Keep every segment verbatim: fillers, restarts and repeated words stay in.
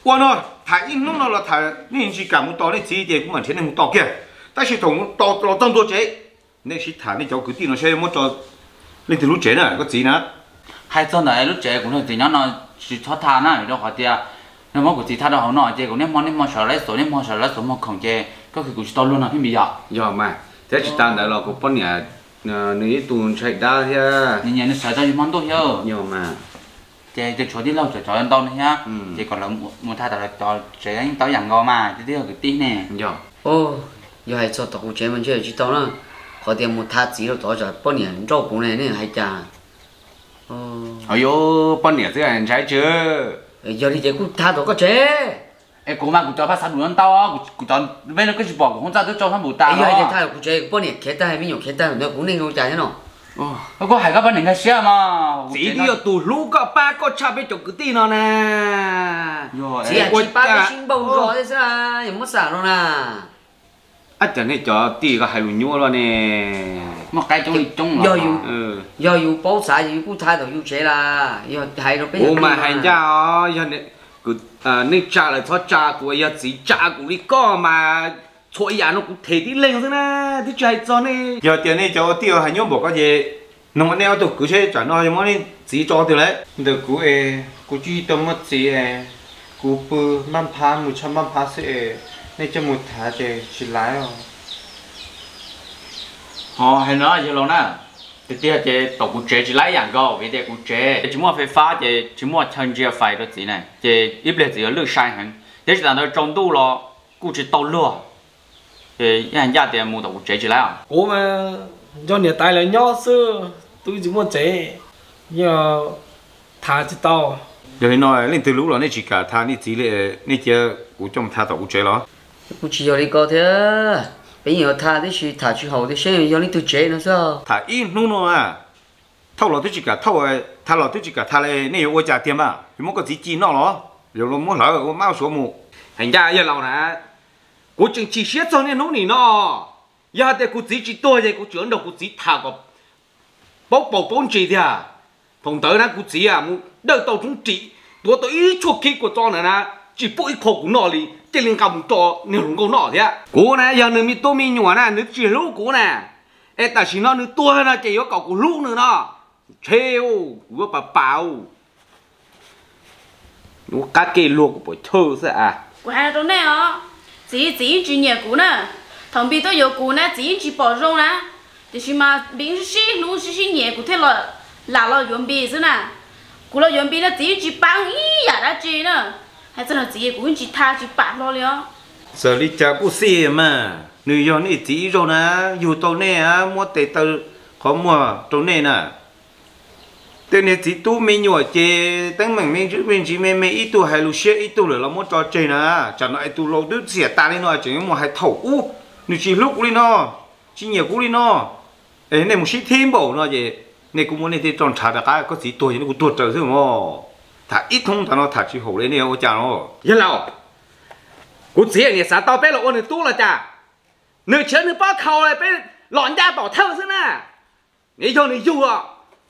我呢，他一弄到了他，你是干不到的，这一点我们天天到嘅，但是同到到这么多钱，你是他你就决定了，现在么做，你条路钱呢，个钱呢？ hai cho này lúc trẻ cũng là gì nó chỉ thoát tha nó rồi họ tia nó mất của chị tha đâu họ nói chị cũng nên món nên món sợ lấy số nên món sợ lấy số một không chị có khi cũng chỉ to luôn là cái gì vậy? Giờ mà thế chỉ tao đã là của bọn nhà nếu tuần chạy đa thế nhà nhà nó sợ tao món tôi nhớ nhiều mà chị chị cho đi lâu cho cho anh tao nữa nhá chị còn là một tha là cho chị anh tao dặn gò mà chứ cái tí nè giờ ô giờ hay cho tao cũng chơi mình chơi chỉ tao nó họ tiền một tha chỉ là tao cho bọn nhà rau cũng này này hay chả ôi yo bọn nhà thế anh trái chưa giờ thì chị cũng tha tao có chế ê cô mà cũng cho phát sản lượng tao á cũng cho bên nó cái gì bỏ cũng không ra tới cho thằng bù ta giờ thì tha cũng chế bọn nhà khét ta hay mấy nhiều khét ta nó cũng nên không trả thế nào nó có hai cái vấn đề cái xe mà chỉ đi ở tủ lũ có ba có cha biết chụp cái tin nó nè chỉ là chỉ ba cái sinh bông rồi đấy sao nhưng mất sản rồi nè à chẳng này cho tì có hai lũ nhua rồi nè một cái trong trong giờ yêu giờ yêu bảo xã yêu cũng thay đổi yêu chế là giờ thay rồi ô mà hành ra giờ này cứ à nên cha là thoát cha của giờ chỉ cha của đi có mà thôi nhà nó cũng thể đi lên thế nè thì chạy cho này giờ tiền này cho tiêu hay nhớ một cái gì nông anh em tụi cứ chơi chọn nó món này chỉ cho tiêu đấy được cú e cú chỉ tôm mất gì e cú bự năm pa một trăm năm pa sẽ nên cho một thả chơi chỉ lái rồi họ hay nói gì luôn nè thì tiếc chị tàu cú chế chỉ lấy dạng gò vì thế cú chế chỉ mua phải phá chị chỉ mua thân chia phải đó gì này chị ít lệ chỉ ở lưỡi sai hẳn thế là nó trong tu lo cú chỉ tàu lừa thì anh gia tiền mua tàu cú chế chỉ lấy à cố mà do nhà tài là nhỏ xưa tôi chỉ muốn chế giờ thả chỉ tàu giờ nói lên từ lúc đó nên chỉ cả thả nên chỉ là nên chỉ cú trong thả tàu cú chơi đó cú chỉ giờ đi có thế bây giờ thả thì chỉ thả chỉ hậu thì xem giờ đi tự chế nó sao thả ít nung nó à thâu là tôi chỉ cả thâu thả là tôi chỉ cả thả này nếu tôi trả tiền mà thì muốn có gì chi nó đó rồi nó muốn lỡ mau số một hành ra giờ lâu nè cú chừng chỉ xét cho nên nó nỉ nó giờ thì cú chỉ chỉ tôi thì cú trưởng đầu cú chỉ thả vào bốc bầu bốn chỉ thì à phòng tới nó cú chỉ à mu đợi tàu chúng chỉ tôi tôi ít chuột khí của cho này nè chỉ bụi khổ của nó đi chỉ liên cầm cho nhiều lúc câu nọ thế à cú này giờ nữa mi tôi mi nhỏ nè nữa chỉ lú cú nè ê ta chỉ nó nữa tôi là chỉ có cậu cú lú nữa nó treo cú bà bảo nó cá kê luộc của buổi thơ sao à qua đâu nè ó chỉ chỉ chỉ nhà cũ nè thằng bị tôi yêu cũ nè chỉ chỉ bỏ rong nè thì mà bình时弄是是nhà cũ thế là là là chuẩn bị thế nè cũ là chuẩn bị là chỉ chỉ bằng ý à đã chỉ nữa hay真係自己管住他住白落了。 giờ đi chợ cũng xe mà người dân này chỉ rồi nè dù tàu này á mua tệ tàu khó mua tàu này nè tàu này chỉ tu mấy nhỏ chơi tăng mình mình chữ mình chỉ mình mình ít tu hay lu xe ít tu rồi là mua trò chơi nè chẳng nói tu lâu đứt xỉa ta đi nói chỉ mua hay thầu u người chỉ lúc đi nó chỉ nhiều cú đi nó ấy này một xí thêm bổ nó gì này cũng muốn này thì tròn trả được cái có chỉ tuổi nó cũng tuột trời thôi mà thà ít thông thà nó thà chỉ hậu lên này ô chàng nó yên lâu cú chỉ là sao tao bé là ôn tu là chả nửa chén nửa bao khâu này bé lọn ra bỏ thâu thế nè nghĩ cho này du à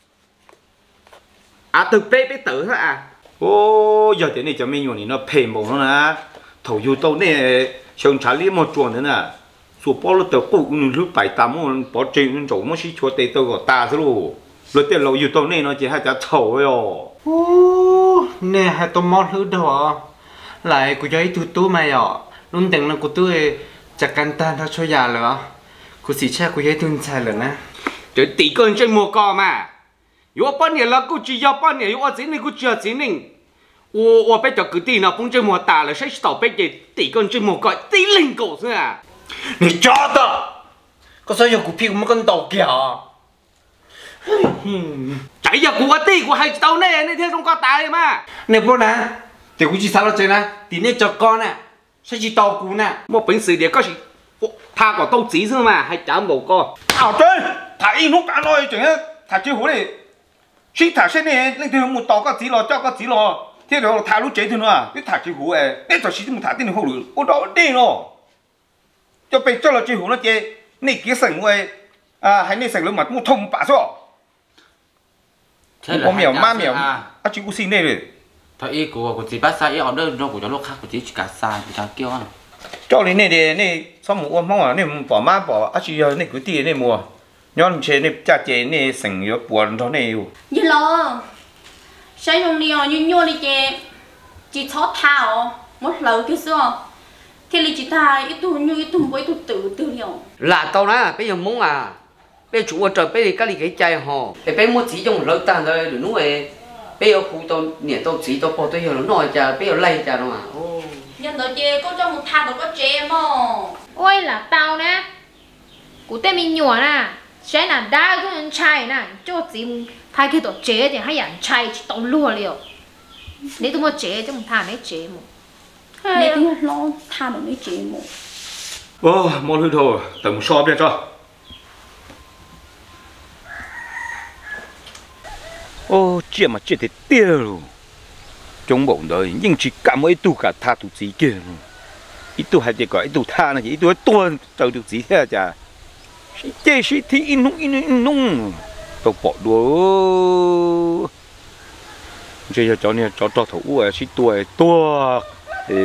à từ bé bé tử hả à ô giờ thế này cho mình nhổn nó phèn bổ nó nè thầu du tàu này xong trả lý một chuồn nữa nè số bao nó tàu cụ lúc bảy tám món bỏ trên chỗ nó xí chua tê tàu của ta thế luôn rồi tiền lâu du tàu này nó chỉ hai trả thầu rồi ô nè hai tôm mót hư đó lại của giấy tụt tú mày ạ luôn tiếng là của tôi chặt căn tan theo cho già nữa của sĩ cha của giấy tuần sai rồi nè chứ tỷ cơn trên mùa cò mà yếu bao nhiêu là cô chỉ yếu bao nhiêu yếu gì này cô chưa gì này ô ô bây giờ cứ tỷ nào cũng trên mùa tà là sẽ tàu bây giờ tỷ cơn trên mùa cò tỷ linh cổ thôi à này cho tao có sao giờ của phi một con tàu kìa chạy giờ của tỷ của hai tàu này này thế không có tài mà này bố nè thì cũng chỉ sao là chơi nè tí này cho con nè sẽ chỉ tàu cũ nè một bình sự để có gì tha có tàu chỉ thôi mà hay chạm bầu co à chơi thà in lúc đã nói chuyện thà chơi hổ này khi thà xe này lên từ một tàu có chỉ lo cho có chỉ lo thế rồi thà lúc chơi thôi nữa cái thà chơi hổ ấy cái trò chỉ một thà tên hổ được ô đó đi rồi cho bây cho là chơi hổ nó chơi này kia sừng ngoài à hay này sừng lên mặt mua thông bả số có mèo ma mèo à chỉ có xin này rồi thôi ý của của chị bác sai ý ở đâu đâu của cho lúc khác của chị chỉ cả sai của cháu kêu à cho nên này này này sao một ông không à này bỏ má bỏ à chỉ giờ này cứ tiền này mua nhon chế này cha chế này thành yếu buồn đó này như lo sai trong liều như nhô đi chế chỉ thoát thao một lần cái sao thì lý chỉ thà ít tu như ít tu với tu tự tự liều là tao nè bây giờ muốn à bây giờ chủ ở trời bây giờ cái gì cái chạy họ bây giờ muốn chỉ trong lỡ tan rồi đừng nói bây giờ khu tao nhẹ tao chỉ tao bỏ tao hiểu nó nói chả bây giờ lay chả đâu mà nhân đó chế có trong một thang đó có chế mà ôi là tao nè cụ tên mình nhỏ nè sẽ là đa cái anh trai nè cho chỉ thay cái đồ chế thì hay anh trai chỉ tao lùa liều nếu tụi mà chế chứ không thà mấy chế mà nếu tụi nó thang được mấy chế mà ô món hư thổ tầm so biết cho ô chuyện mà chuyện thì tiêu rồi trong bụng đời nhưng chỉ cả mấy tu cả tha tu gì kia luôn ít tu hay chỉ có ít tu tha này ít tu tuôn tao được gì thế chả chế sĩ thì in nung in nung tao bỏ đuôi bây giờ cho nên cho cho thủ à sĩ tuổi tua thì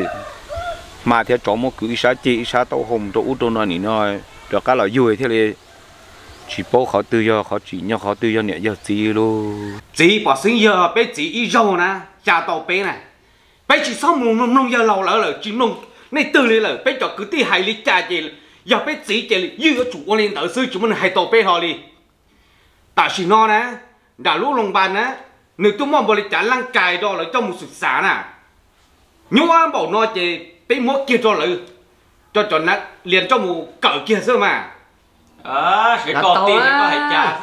mà theo cho một cứ sao chị sao tao hồng tao tao nói nỉ nói được cái là vui thế này chỉ bố họ tự do họ chỉ nhau họ tự do nhẹ giờ gì luôn chỉ bỏ sinh giờ bé chỉ ít rau nè cha tao bé này bé chỉ sau mùng nông nông giờ lâu lỡ lỡ chỉ nông này từ này lỡ bé cho cứ tí hai lít cha chị giờ bé chỉ chị như ở chủ lên tự sư chúng mình hai tao bé họ đi tại chỉ nó nè đã lúc lồng bàn nè nếu tôi mong bồi trả lăng cài đó là trong một sự xả nè nhớ anh bảo nó chị bé mua kia cho lỡ cho cho nó liền cho một cỡ kia xưa mà à sẽ có tiền sẽ có hệ trả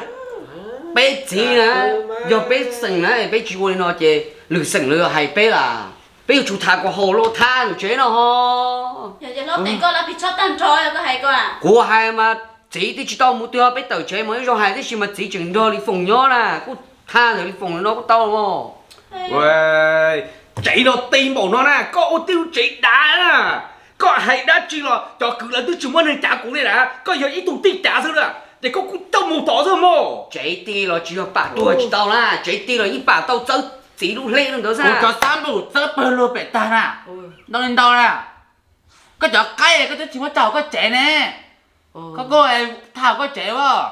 bé chỉ nè giờ bé sừng nè bé chịu lên nó chị lừa sừng lừa hay bé là bé chủ thà của hồ lô tha rồi chế nó ho giờ giờ nó tiền con là bị chót tan trôi có hay con à của hai mà chỉ thì chỉ tao một tiêu bé tờ chế mới rồi hai cái gì mà chỉ chừng đôi đi phồng nhó nè cũng tha rồi đi phồng nó có tao không ôi chỉ nó tìm bảo nó nè có ô tiêu chỉ đá nè có hay đá chỉ là cho cứ là tôi chỉ muốn nên trả cũng đây đã có giờ ít tụ tiền trả thôi nè để có cũng tao một tỏ thôi mồ chỉ ti là chỉ là bà tuổi chỉ tao nè chỉ ti là những bà tao chơi chỉ lúc lên được đó sao cho三步这不路北大啦当然到啦cái chỗ cái này cái chỗ chỉ có chầu có trẻ nè có cô này thảo có trẻ quá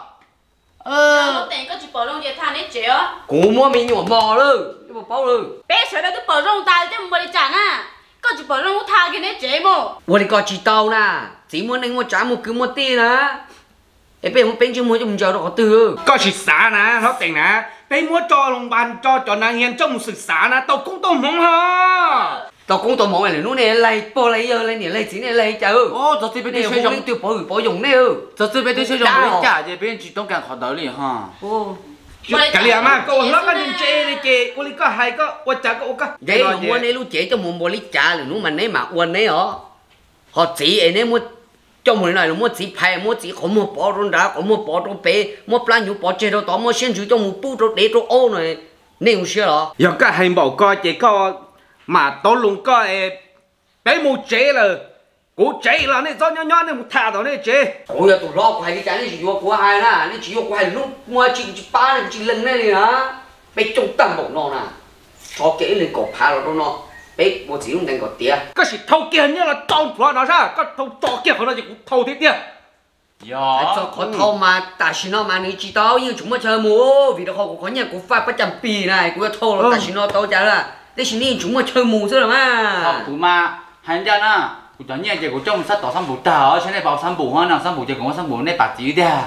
giờ nó tiền có chỉ bỏ rong về thang đấy chế á cú mua mình nhỏ mò luôn cái bộ bao luôn bé sợi đó tôi bỏ rong tay chứ không bỏ đi trả à có chỉ bỏ rong thang cái đấy chế mà 我哋個知道啦，只muốn你我賺冇叫我啲啦，你俾我冰珠冇就唔做到我對。 có sự xả nè nó tiền nè bé muốn cho lồng bàn cho cho nàng hiền trong một sự xả nè tao cũng tao mong ha tao cũng tao mong là lúc này lấy bỏ lấy giờ lấy tiền lấy tiền lấy chờ. ô cho chị bé đi này chơi không trong tiêu bỏ bỏ dùng nữa. cho chị bé đi chơi trong mấy trả chị bé chỉต้องการขอเดลี่ha ô cái gì mà cô nó có những chế này kì cô có hay có cô chả có có vậy lúc mua này lúc chế cho mua mua lít trả là lúc mà nấy mà uốn nấy hả họ chỉ ấy nấy mua cho mua này là mua chỉ phải mua chỉ không mua bỏ rồi đã không mua bỏ rồi bé mua plan nhiều bỏ chế đâu tao mua xin chữ cho mua bút rồi để rồi ô này nêu xưa đó giờ cái hành bảo coi chỉ có mà tao luôn coi bé mua chế là cô chế là này do nhỏ nhỏ này một thà đó này chế ôi giờ tụi lo của hai cái trái này chỉ vô của hai nè này chỉ vô của hai lúc mua chỉ chỉ ba này chỉ lần này nè bé trung tâm một nó nè cho kỹ lên cổ phá rồi nó bé mua chỉ không thành cổ tiền cái gì thâu kia nhá là tao phá nó ra cái thâu to kia của nó chỉ cũng thâu thế tiền cho có thâu mà tại sao nó mà người chỉ tao nhưng chúng mà chơi mua vì đó họ có nhà của pha bắt trăm pì này của thâu là tại sao nó tao chả là để xin đi chúng mà chơi mua chứ là mà cụ mà hành ra nè cụ cho nhẹ chị cụ trong sát tỏ三步tao trên này bảo三步ha nào三步chị cũng có三步này bạc chỉ đi à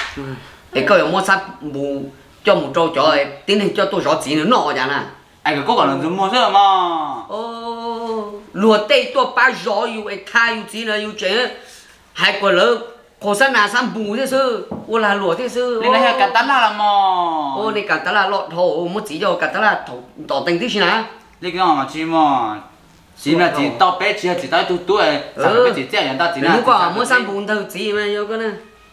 để coi mua sát mua cho một trâu cho tiến hành cho tôi rõ chỉ nữa nọ chả nè anh cứ có còn là dùng mua chứ mà ô lúa tây tôi ba rõ yêu ai thay yêu chỉ là yêu chế hai quả lỡ khổ sát nào三步thế sư ô là lúa thế sư nên là cả tán là mà ô này cả tao là lọt thổ một chỉ cho cả tao là thổ tỏ tình thế nào này cái mà chỉ mà chỉ là chỉ tao bé chỉ là chỉ tao tu tu ấy sao bé chỉ chơi ta chỉ là nếu có mua三步thầu chỉ mà yêu cái này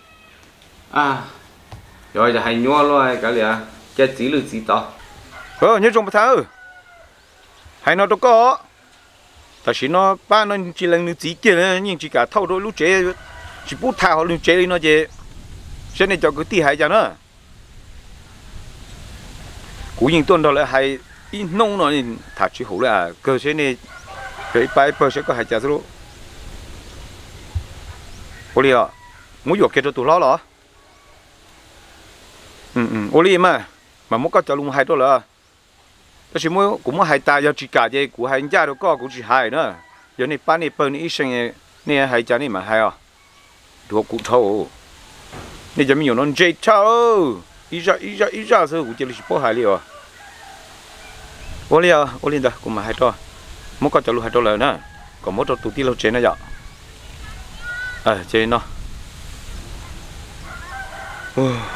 à rồi giờ hành nhua rồi cái gì à cái chỉ lừa chỉ to ờ nhớ trong một tháng hay nó đâu có tại vì nó ba nó chỉ là chỉ kia nhưng chỉ cả thâu đôi lúc chế chỉ bút thao lúc chế đi nó chế cho nên cho cái tí hay cho nó cú nhìn tuần đó là hay ít nông nó nên thả chỉ hổ là cơ chế này cái bài bờ sẽ có hai chả số ô li à muốnយកគេទៅទូឡឡừ ừ ô li mà mà muốn có cho luôn hai đô làแต่ชิมวยกูมาหายตายาจิกาเจกูหายจ้าแล้วก็กูจะหายเนอะเดี๋ยวนี้ป้านี่เปิดนี่อีเชงเนี่ยหายจ้านี่มาหายอ่ะดูกูเท่านี่จะมีอยู่นนเจ็ดเท่าอีจ้าอีจ้าอีจ้าสิกูจะรู้สึกปวดหายเลยอ่ะโอเลียโอเลียนเด้อกูมาหายตัวมุกก็จะรู้หายตัวเลยนะก็มุกตัวตุ่ที่เราเจนนะจ๊ะเออเจนเนาะ